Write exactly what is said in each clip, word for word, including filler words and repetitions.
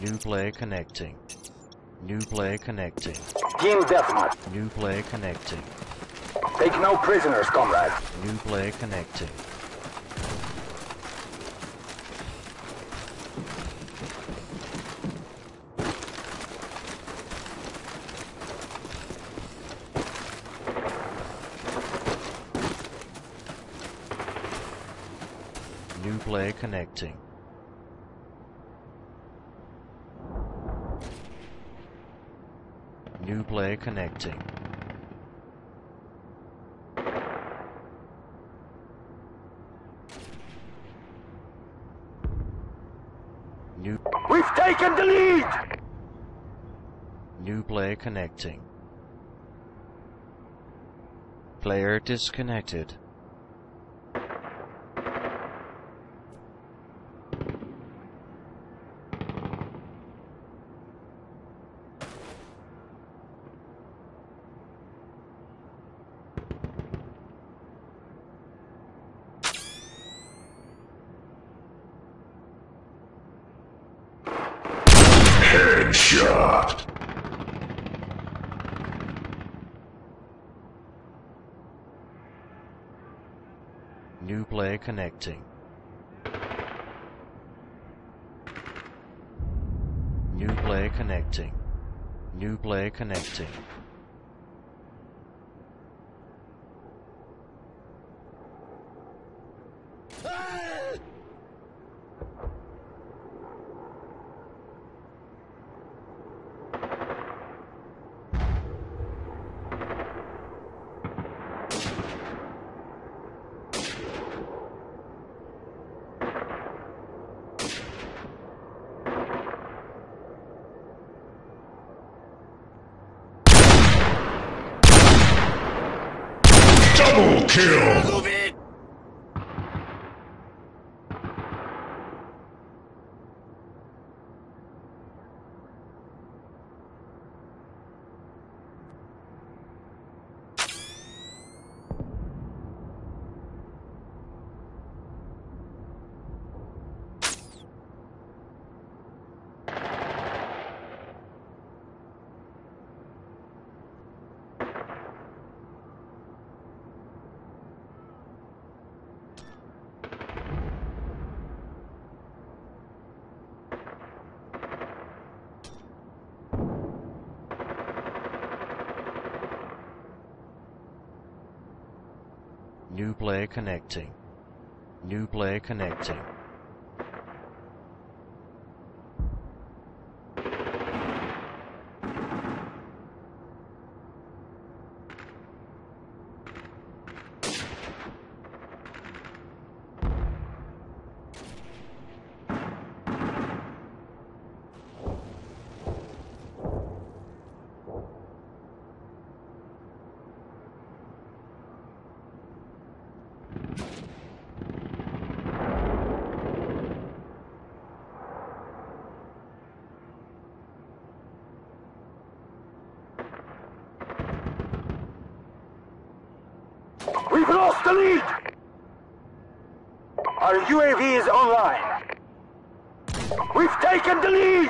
New play connecting. New play connecting. Team deathmatch. New play connecting. Take no prisoners, comrade. New play connecting. New play connecting. New play connecting. New We've taken the lead! New play connecting. Player disconnected. Headshot. New play connecting. New play connecting. New play connecting. Double kill! Move it! New play connecting. New play connecting. We've lost the lead! Our U A V is online. We've taken the lead!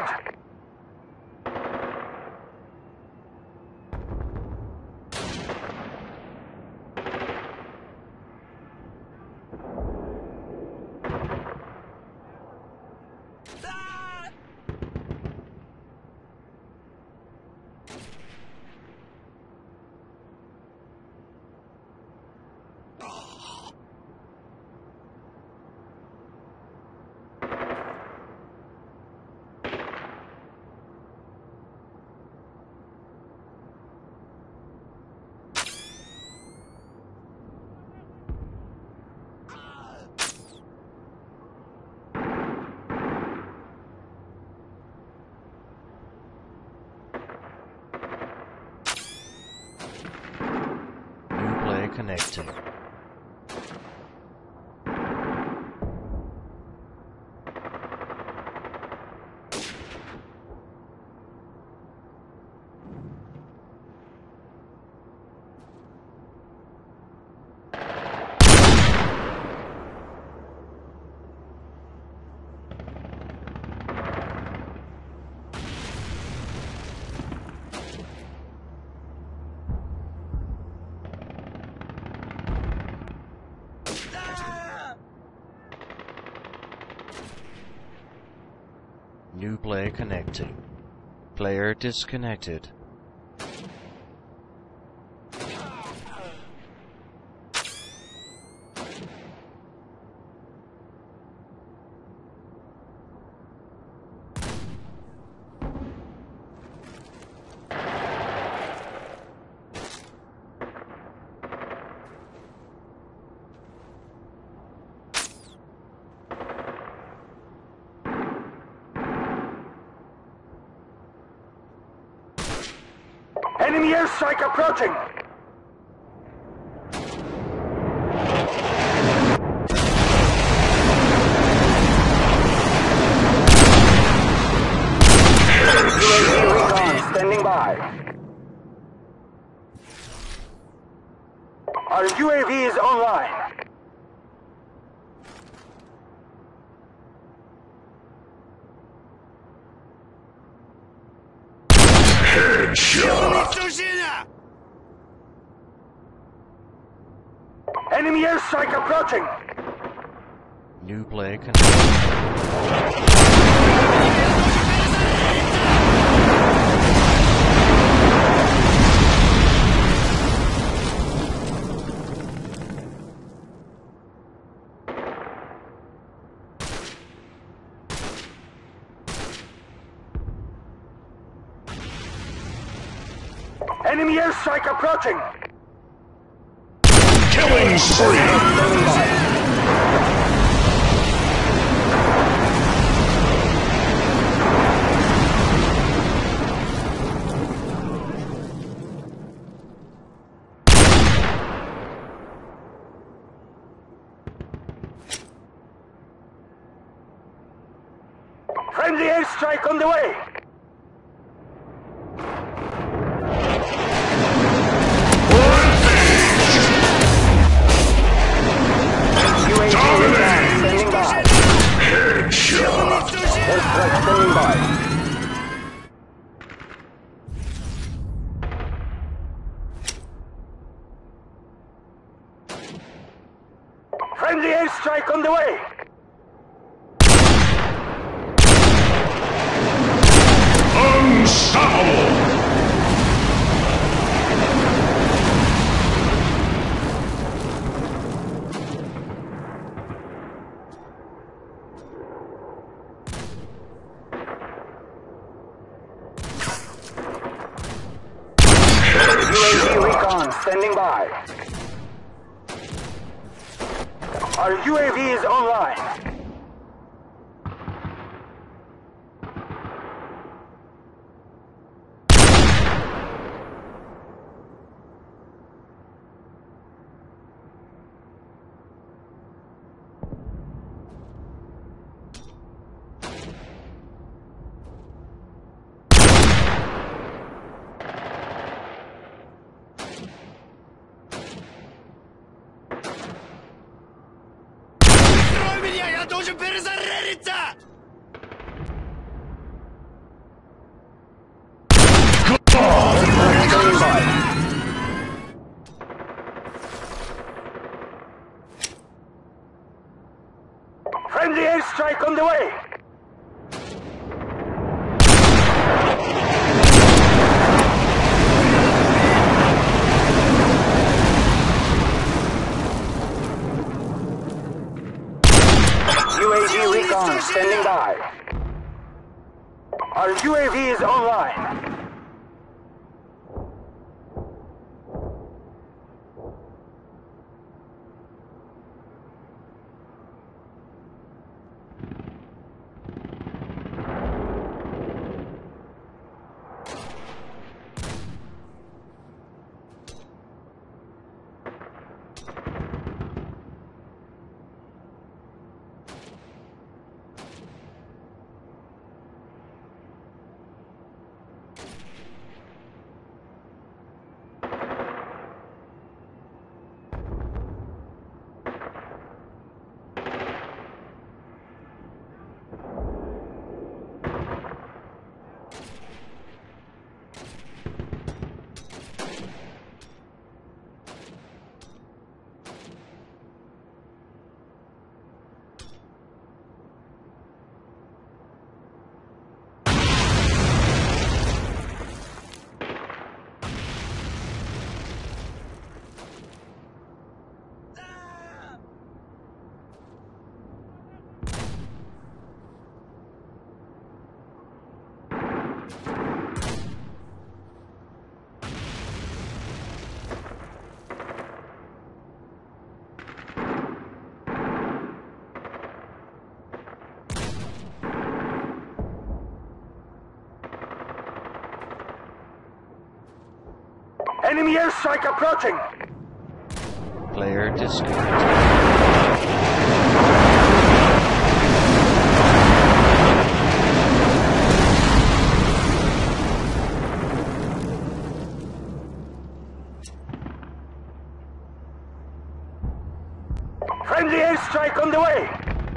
Connecting. New play connecting. Player disconnected. Enemy airstrike approaching! Recon standing by. Our U A V is online. Headshot. Enemy airstrike approaching! New play connecting. Enemy airstrike approaching! Killing spree. Friendly airstrike on the way! Standing by. Headshot. Airstrike standing by. Friendly airstrike on the way! Unstoppable. U A V recon standing by. Our U A V is online. Standing by. Friendly airstrike on the way! U A V recon standing by. Our U A V is online. Enemy airstrike approaching! Player disconnected. Friendly airstrike on the way!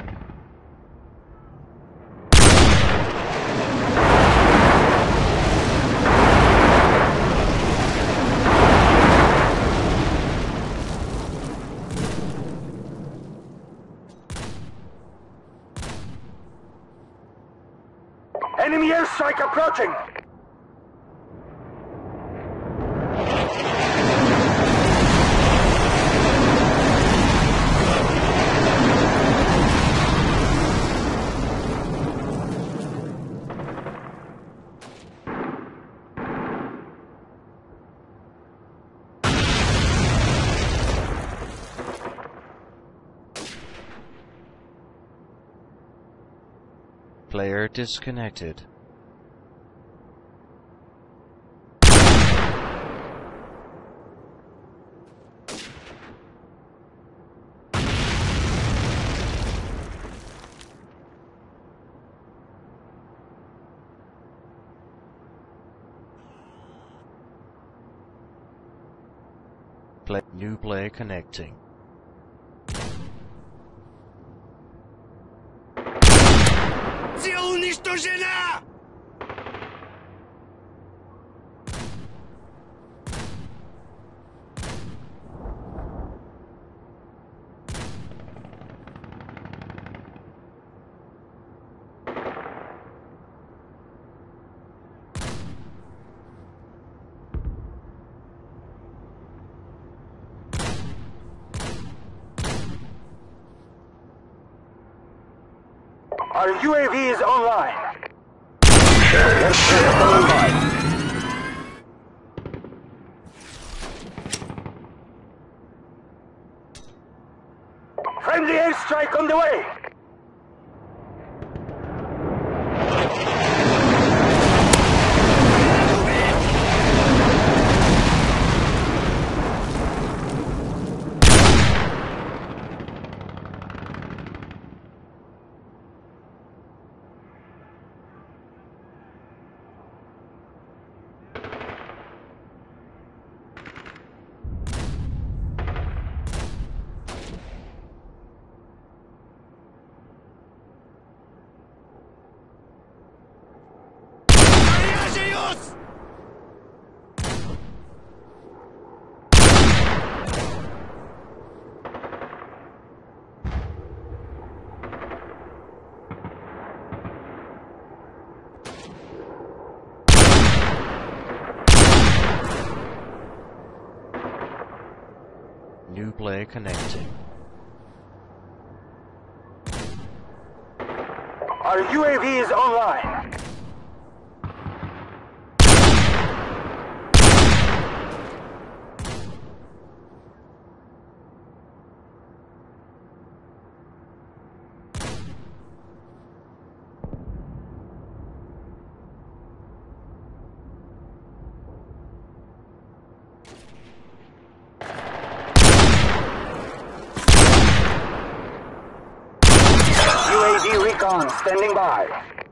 Enemy airstrike approaching! Player disconnected. Play, new play connecting. Цель уничтожена! Our U A V is online. Friendly airstrike on the way. New play connecting. Our U A V is online. Recon standing by.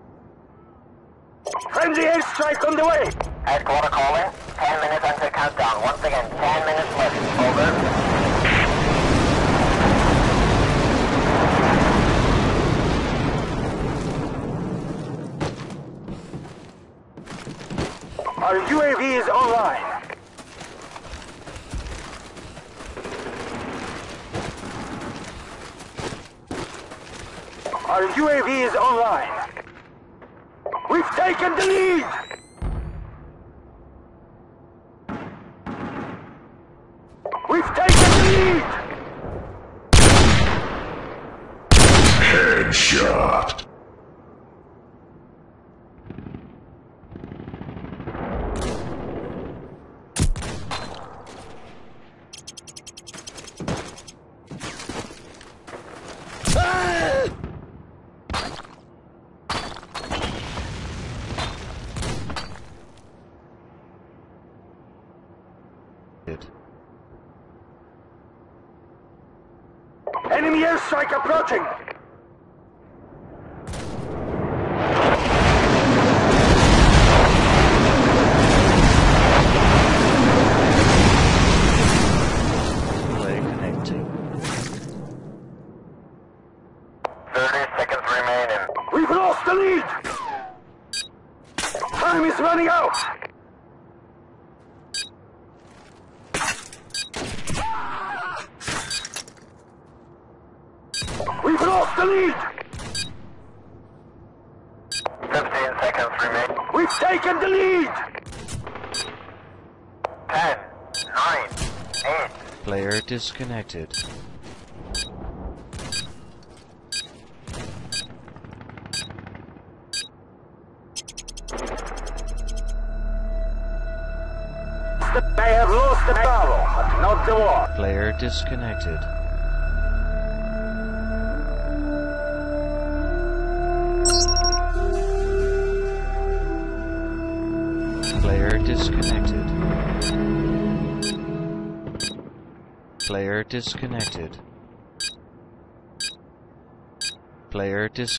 Friendly airstrike on the way. Headquarter calling. Ten minutes until countdown. Once again, ten minutes left. Over. Our U A V is online. Our U A V is online. We've taken the lead! We've taken the lead! Headshot. Enemy airstrike approaching! Play connecting. thirty seconds remaining. We've lost the lead! Time is running out! We've lost the lead! fifteen seconds remaining. We've taken the lead! ten, nine, eight. Player disconnected. They have lost the battle, but not the war. Player disconnected. Player disconnected. Player disconnected. Player dis